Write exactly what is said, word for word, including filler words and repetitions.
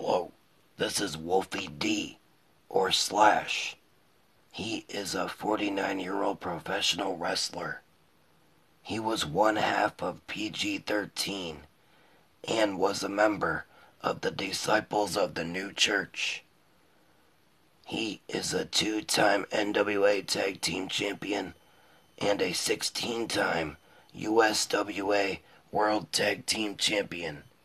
Hello, this is Wolfie D, or Slash. He is a forty-nine-year-old professional wrestler. He was one half of P G thirteen and was a member of the Disciples of the New Church. He is a two-time N W A Tag Team Champion and a sixteen-time U S W A World Tag Team Champion.